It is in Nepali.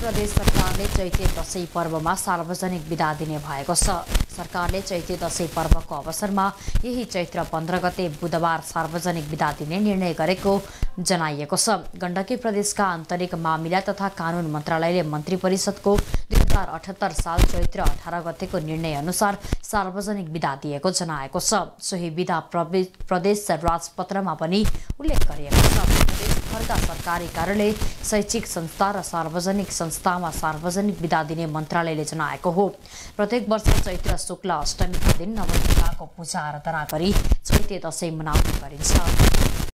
प्रदेश सरकारले चैते दशैं पर्वमा सार्वजनिक बिदा दिने भएको छ। सरकारले चैते दशैं पर्वको अवसरमा यही चैत्र 15 गते बुधबार सार्वजनिक बिदा दिने निर्णय गरेको जनाइएको छ। गण्डकी प्रदेशका आन्तरिक मामिला तथा कानून मन्त्रालयले मन्त्री परिषदको 2078 साल चैत्र 18 गतेको निर्णय अनुसार सार्वजनिक बिदा दिएको जनाएको छ। सोही बिदा प्रदेश राजपत्रमा पनि उल्लेख गरिएको छ। प्रदेशभरका सरकारी कार्यालय, शैक्षिक संस्था र सार्वजनिक संस्थामा सार्वजनिक बिदा दिने मन्त्रालयले जनाएको हो। प्रत्येक वर्ष चैत्र शुक्ल अष्टमीका दिन नवदुर्गाको पूजा आराधना गरी चैते दशैं मनाउने गरिन्छ।